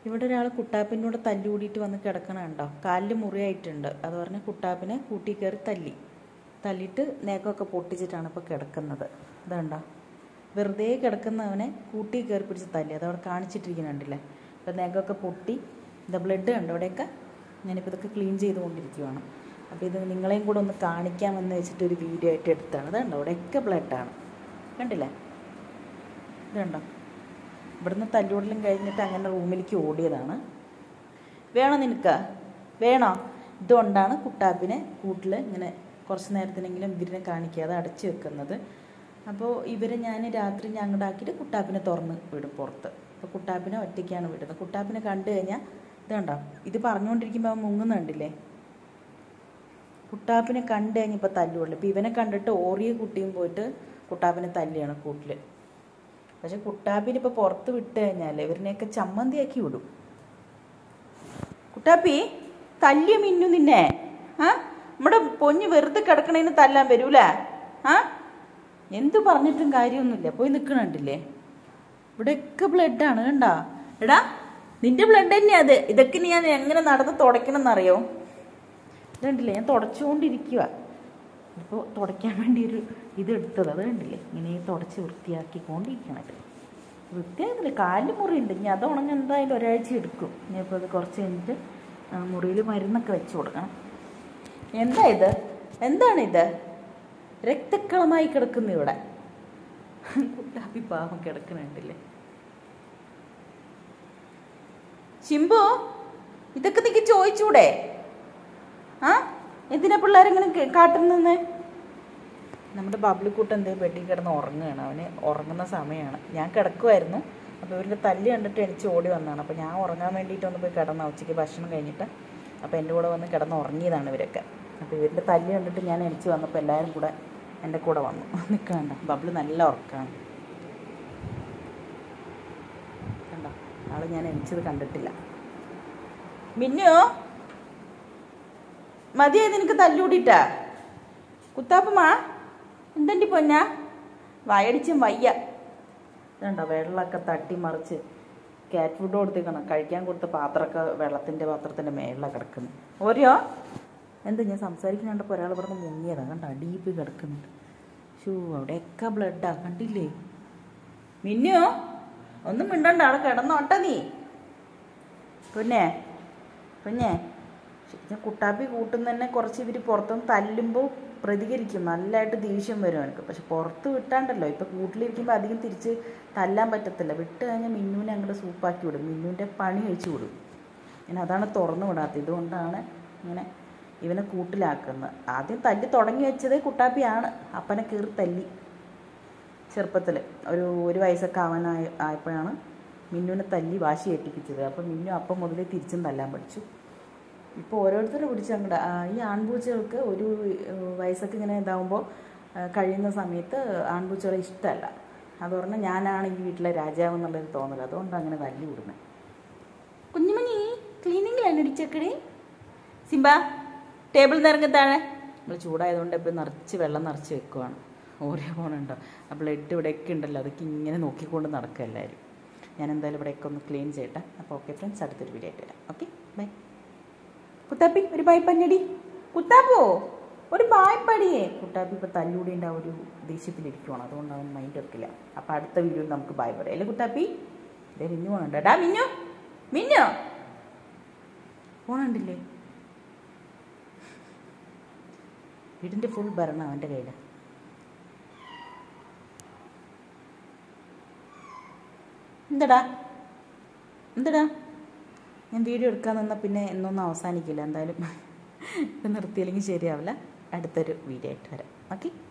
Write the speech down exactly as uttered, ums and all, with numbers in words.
ഇവിടെ ഒരാൾ കുട്ടാപ്പിൻ്റെ കൂടെ തല്ലി കൂടിയിട്ട് വന്ന് കിടക്കണ കണ്ടോ. കാലിൽ മുറിയായിട്ടുണ്ട്. അത് പറഞ്ഞ് കുട്ടാപ്പിനെ കൂട്ടി കയറി തല്ലി തല്ലിയിട്ട് നേക്കൊക്കെ പൊട്ടിച്ചിട്ടാണ് ഇപ്പോൾ കിടക്കുന്നത്. ഇതുണ്ടോ, വെറുതെ കിടക്കുന്നവനെ കൂട്ടി കയറി പിടിച്ച് തല്ലി. അതവിടെ കാണിച്ചിട്ടിരിക്കുന്നുണ്ടല്ലേ. അപ്പോൾ നേക്കൊക്കെ പൊട്ടി ഇതാ ബ്ലഡ് കണ്ടോ അവിടെയൊക്കെ. ഞാനിപ്പോൾ ഇതൊക്കെ ക്ലീൻ ചെയ്തുകൊണ്ടിരിക്കുകയാണ്. അപ്പോൾ ഇത് നിങ്ങളെയും കൂടെ ഒന്ന് കാണിക്കാമെന്ന് വെച്ചിട്ടൊരു വീഡിയോ ആയിട്ട് എടുത്താണ്. ഇതുണ്ടോ അവിടെയൊക്കെ ബ്ലഡാണ്, കണ്ടില്ലേ. ഇത് കണ്ടോ, ഇവിടുന്ന് തല്ലുകൂടലും കഴിഞ്ഞിട്ട് അങ്ങനെ റൂമിലേക്ക് ഓടിയതാണ്. വേണോ നിനക്ക്, വേണോ? ഇതുകൊണ്ടാണ് കുട്ടാപ്പിനെ കൂട്ടിൽ ഇങ്ങനെ കുറച്ച് നേരത്തിനെങ്കിലും ഇവരിനെ കാണിക്കാതെ അടച്ചു വെക്കുന്നത്. അപ്പോൾ ഇവരെ ഞാൻ രാത്രി ഞങ്ങടാക്കിയിട്ട് കുട്ടാപ്പിനെ തുറന്ന് വിടും പുറത്ത്. അപ്പോൾ കുട്ടാപ്പിനെ ഒറ്റയ്ക്കാണ് വിടുന്നത്. കുട്ടാപ്പിനെ കണ്ടു കഴിഞ്ഞാൽ ഇത് കണ്ടോ, ഇത് പറഞ്ഞുകൊണ്ടിരിക്കുമ്പോൾ അവൻ മുങ്ങുന്നുണ്ടില്ലേ. കുട്ടാപ്പിനെ കണ്ടു കഴിഞ്ഞാൽ ഇപ്പോൾ തല്ലുകൊള്ളു. ഇപ്പോൾ ഇവനെ കണ്ടിട്ട് ഓറിയ കുട്ടിയും പോയിട്ട് കുട്ടാപ്പിനെ തല്ലിയാണ് കൂട്ടിൽ. പക്ഷെ കുട്ടാപ്പിന് ഇപ്പോൾ പുറത്ത് വിട്ട് കഴിഞ്ഞാൽ ഇവരിനെയൊക്കെ ചമ്മന്തിയാക്കി വിടും. കുട്ടാപ്പി തല്ലിയ മിന്നു നിന്നെ. ആ നമ്മുടെ പൊഞ്ഞ് വെറുതെ കിടക്കണേന് തല്ലാൻ വരൂലേ? ആ എന്തു പറഞ്ഞിട്ടും കാര്യമൊന്നുമില്ല. പോയി നിൽക്കണുണ്ടില്ലേ. ഇവിടെയൊക്കെ ബ്ലഡാണ് കണ്ടാ. എടാ നിന്റെ ബ്ലഡ് തന്നെയാ അത്. ഇതൊക്കെ ഞാൻ എങ്ങനെ നടന്ന് തുടയ്ക്കണം എന്നറിയോ? ഇതുണ്ടല്ലേ, ഞാൻ തുടച്ചുകൊണ്ടിരിക്കുക. ഇപ്പോൾ തുടയ്ക്കാൻ വേണ്ടി ഒരു ഇത് എടുത്തത്. അത് കണ്ടില്ലേ, ഇങ്ങനെ തുടച്ച് വൃത്തിയാക്കിക്കൊണ്ടിരിക്കണത്. വൃത്തിയാകുന്നില്ല, കാലിൽ മുറിയുണ്ട്. ഇനി അത് ഉണങ്ങി എന്തായാലും ഒരാഴ്ച എടുക്കും. ഇനിയിപ്പോൾ അത് കുറച്ച് കഴിഞ്ഞിട്ട് മുറിയിൽ മരുന്നൊക്കെ വെച്ച് കൊടുക്കണം. എന്താ ഇത്, എന്താണിത്? രക്തക്കളമായി കിടക്കുന്നു ഇവിടെ. കുട്ടാപ്പി പാവം കിടക്കണുണ്ടല്ലേ. ശിംബു, ഇതൊക്കെ നിനക്ക് ചോദിച്ചൂടെ? ആ എന്തിനാ പിള്ളേരെങ്ങനെ കാട്ടുന്നെന്ന്? നമ്മുടെ ബബ്ലിക്കൂട്ട് എന്തേ ബെഡിൽ കിടന്ന് ഉറങ്ങുകയാണ്. അവന് ഉറങ്ങുന്ന സമയമാണ്. ഞാൻ കിടക്കുമായിരുന്നു. അപ്പോൾ ഇവരുടെ തല്ല് കണ്ടിട്ട് എണിച്ച് ഓടി വന്നതാണ്. അപ്പോൾ ഞാൻ ഉറങ്ങാൻ വേണ്ടിയിട്ട് ഒന്ന് പോയി കിടന്ന ഉച്ചയ്ക്ക് ഭക്ഷണം കഴിഞ്ഞിട്ട്. അപ്പോൾ എൻ്റെ കൂടെ വന്ന് കിടന്ന് ഉറങ്ങിയതാണ് ഇവരൊക്കെ. അപ്പോൾ ഇവരുടെ തല്ല് കണ്ടിട്ട് ഞാൻ എണിച്ച് വന്നപ്പോൾ എല്ലാവരും കൂടെ എൻ്റെ കൂടെ വന്നു നിൽക്കണ്ട. ബബ്ല് നല്ല ഉറക്കമാണ് കണ്ടോ. ആള് ഞാൻ എണിച്ചത് കണ്ടിട്ടില്ല. മിന്നു, മതിയായി നിനക്ക് തല്ലൂടിട്ടാ? കുത്താപ്പമാ എന്തെണ്ടി പൊന്നാ, വയടിച്ചും വയ്യ. ഇതുണ്ടോ വെള്ളമൊക്കെ തട്ടി മറിച്ച് ക്യാറ്റ് ഫുഡ് കൊടുത്തേക്കണം. കഴിക്കാൻ കൊടുത്ത പാത്രമൊക്കെ വെള്ളത്തിൻ്റെ പാത്രത്തിൻ്റെ മേളിലാണ് കിടക്കുന്നത്. ഓരോ എന്ത് ഞാൻ സംസാരിക്കുന്നുണ്ടപ്പോൾ ഒരാൾ പറഞ്ഞ് മുങ്ങിയതാണ് കണ്ടോ, ഡീപ്പ് കിടക്കുന്നുണ്ട്. ഷൂ അവിടെയൊക്കെ ബ്ലഡാ കണ്ടില്ലേ. മിന്നു ഒന്നും മിണ്ടണ്ട, ആളെ കിടന്നോട്ടെ നീ. പിന്നെ പിന്നെ ഞാൻ കുട്ടാപ്പി കൂട്ടുന്ന തന്നെ കുറച്ച് ഇവർ പുറത്തുനിന്ന് തല്ലുമ്പോൾ പ്രതികരിക്കും. നല്ലതായിട്ട് ദേഷ്യം വരും എനിക്ക്. പക്ഷെ പുറത്ത് വിട്ടാണ്ടല്ലോ, ഇപ്പോൾ കൂട്ടിലിരിക്കുമ്പോൾ അധികം തിരിച്ച് തല്ലാൻ പറ്റത്തില്ല. വിട്ട് കഴിഞ്ഞാൽ മിന്നുവിനെ അങ്ങോട്ട് സൂപ്പാക്കി വിടും. മിന്നുവിൻ്റെ പണി കഴിച്ചു വിടും. ഞാൻ അതാണ് തുറന്നു വിടാത്തത്. ഇതുകൊണ്ടാണ് ഇങ്ങനെ ഇവനെ കൂട്ടിലാക്കുന്നത്. ആദ്യം തല്ലി തുടങ്ങി വെച്ചതേ കുട്ടാപ്പിയാണ്. അപ്പനെ കയറി തല്ലി ചെറുപ്പത്തിൽ ഒരു ഒരു വയസ്സൊക്കെ ആവാനായ ആയപ്പോഴാണ് മിന്നുവിനെ തല്ലി വാശി ഏൽപ്പിച്ചത്. അപ്പോൾ മിന്നു അപ്പം മുതലേ തിരിച്ചും തല്ലാൻ പഠിച്ചു. ഇപ്പോൾ ഓരോരുത്തരും പിടിച്ച് അങ്ങോട്ട് ഈ ആൺപൂച്ചകൾക്ക് ഒരു വയസ്സൊക്കെ ഇങ്ങനെ ഇതാവുമ്പോൾ കഴിയുന്ന സമയത്ത് ആൺപൂച്ചകളെ ഇഷ്ടമല്ല. അത് പറഞ്ഞാൽ ഞാനാണ് ഈ വീട്ടിലെ രാജാവ് എന്നുള്ളൊരു തോന്നൽ. അതുകൊണ്ടാണ് അങ്ങനെ തല്ലി വിടുന്നത്. കുഞ്ഞുമണി ക്ലീനിങ്ങിലാണ് ഇടിച്ചക്കടി. സിംബ ടേബിൾ നിറങ്ങത്താണ്. നമ്മൾ ചൂടായതുകൊണ്ട് ഇപ്പോൾ നിറച്ച് വെള്ളം നിറച്ച് വെക്കുവാണ്. ഓരോ ഫോണുണ്ടോ ആ ബ്ലഡ് ഇവിടെയൊക്കെ ഉണ്ടല്ലോ, അതൊക്കെ ഇങ്ങനെ നോക്കിക്കൊണ്ട് നടക്കുക എല്ലാവരും. ഞാൻ എന്തായാലും ഇവിടെയൊക്കെ ഒന്ന് ക്ലീൻ ചെയ്യട്ടെ. അപ്പോൾ ഓക്കെ ഫ്രണ്ട്സ്, അടുത്തൊരു വീഡിയോ ആയിട്ട് വരാം. Okay bye. കുത്താപ്പി ഒരു ബായ് പഞ്ഞടി. കുത്താപ്പോ ഒരു ബായ് പടിയേ. കുട്ടാപ്പി ഇപ്പോൾ തല്ലൂടിൻ്റെ ആ ഒരു ദേഷ്യത്തിലിരിക്കുവാണ്. അതുകൊണ്ട് അവൻ മൈൻഡ് എടുക്കില്ല. അപ്പോൾ അടുത്ത വീഡിയോയിൽ നമുക്ക് ബായ് പറയാം അല്ലേ കുട്ടാപ്പി? ഇതേ മിന്നു പോകണ്ട. ഡാ മിന്നു, മിന്നു പോണുണ്ടില്ലേ. വീടിൻ്റെ ഫുൾ ഭരണം അവൻ്റെ കയ്യിൽ. എന്തടാ എന്തടാ ഞാൻ വീഡിയോ എടുക്കാൻ നിന്നാൽ പിന്നെ എന്നൊന്നും അവസാനിക്കില്ല. എന്തായാലും ഇപ്പം നിർത്തിയില്ലെങ്കിൽ ശരിയാവില്ല. അടുത്തൊരു വീഡിയോ ആയിട്ട് വരാം. ഓക്കെ.